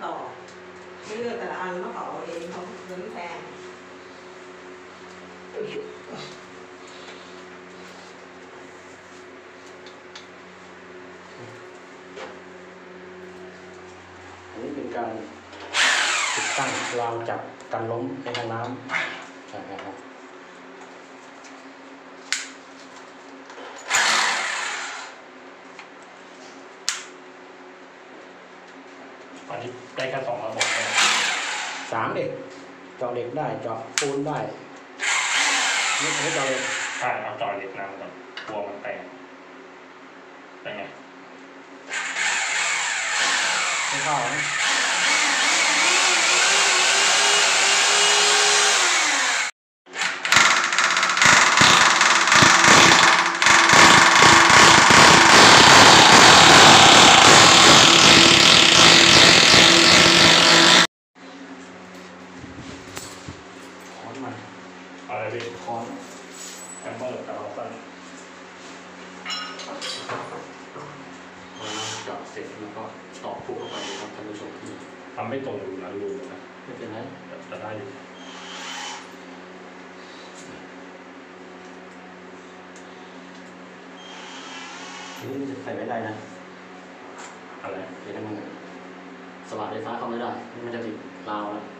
ต่อไม่เลือกแต่ละอันมาต่อเองเขาเงินแพงอันนี้เป็นการติดตั้งราวจับกันล้มในห้องน้ำนะครับอันนี้ได้แค่2 ระบบเลย 3 เด็กเจาะเหล็กได้เจาะปูนได้นี่ไม่เจาะเหล็กใช่เอาเจาะเหล็กนำก่อนกลัวมันแตกเป็นไงไม่เข้านะอะไรพี่คอนแอมเบอร์กับเราตั้งเจาะเสร็จแล้วก็ต่อผูกเข้าไปครับท่านผู้ชมที่ทำไม่ตรงรูนะรูนะไม่เป็นไรจะได้อยู่นี่มันจะใส่ไม่ได้นะอะไรเดี๋ยวมันสว่านไฟฟ้าเข้าไม่ได้มันจะติดราวแล้ว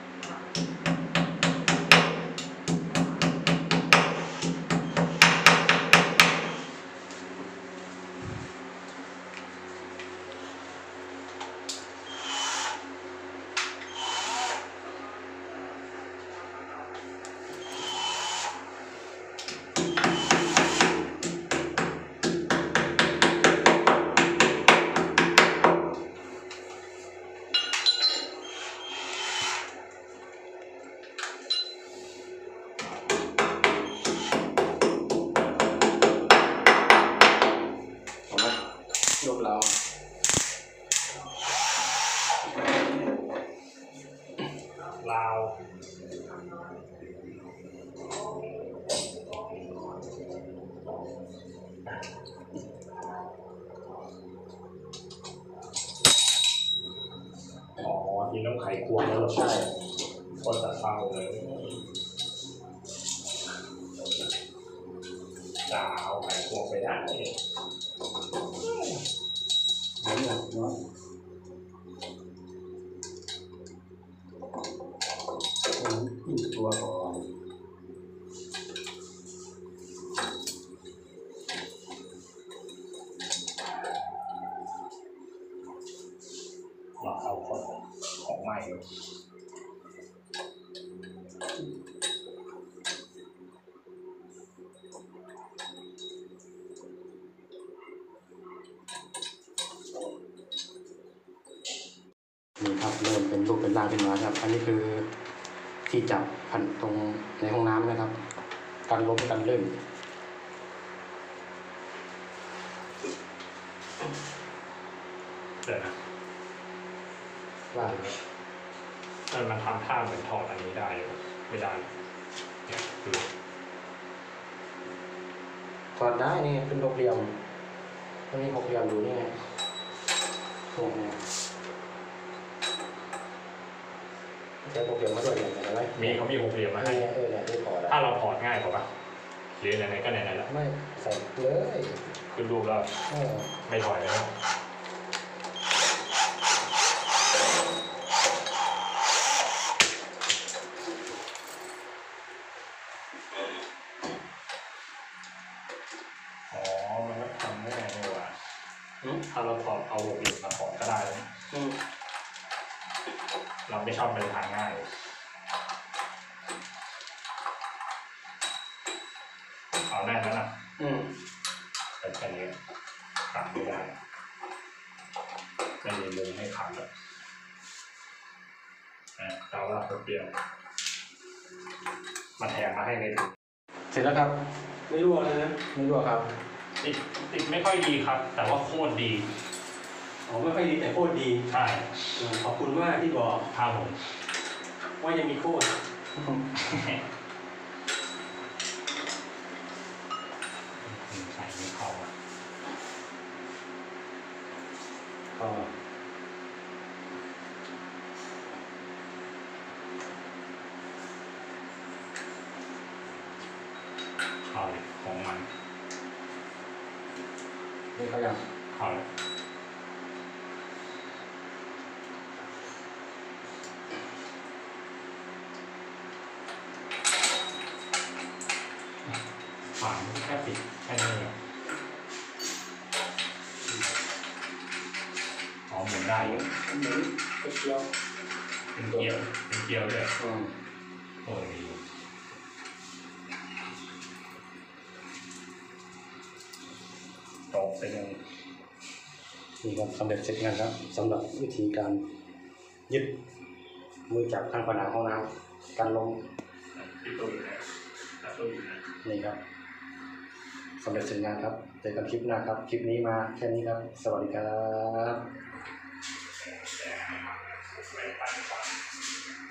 ยกเราลาวที่ต้องไขควงแล้วหรอใช่คนจะเศร้าเลยดาวไขควงไปได้ตัวก่อนเราเอาของใหม่นี่ครับเริ่มเป็นรูปเป็นร่างขึ้นมาครับอันนี้คือที่จับพันตรงในห้องน้ำนะครับกันล้มกันลื่นเดี๋ยวนะว่ามันทำท่าเหมือนถอดอันนี้ได้ไม่ได้เนี่ยคือถอดได้นี่เป็นหกเหลี่ยมมันมี6 เหลี่ยมอยู่นี่ไงเนี่ยใช้6 เหลี่ยมมาด้วยเนี่ยเห็นไหมมีเขามี6 เหลี่ยมมาให้เนี่ยที่ถอดถ้าเราถอดง่ายกว่าปะหรือไหนๆก็ไหนๆแล้วไม่ใส่เลยคือรูปแล้วไม่ถอยแล้วมันก็ทำได้ไงวะถ้าเราถอดเอา6 เหลี่ยมมาถอดก็ได้แล้วเราไม่ชอบเป็นทางง่ายเอาแน่แล้วนะแต่แค่นี้ขัดไม่ได้ไม่มีมุมให้ขัดแล้วเราก็เปลี่ยนมาแทงมาให้เลยเสร็จแล้วครับไม่รั่วเลยนะไม่รั่วครับติดไม่ค่อยดีครับแต่ว่าโคตรดีไม่ค่อยดีแต่โคตรดีใช่ขอบคุณมากที่บอกครับผมว่ายังมีโคตรใส่ไม่เข้าก็เขายังเข้าแล้วฝาแค่ปิดแค่นี้เองอ๋อหมุนได้อยู่หมุนเกียวเป็นเกลียวด้วยอืมโอ้ยตกไปเลยนี่ครับสำเร็จเสร็จงานครับสำหรับวิธีการยึดมือจับข้างผนังห้องน้ำการล้มที่ตัวอยู่นะตัวอยู่นะนี่ครับสำเร็จเสร็จงานครับเจอกันคลิปหน้าครับคลิปนี้มาแค่นี้ครับสวัสดีครับ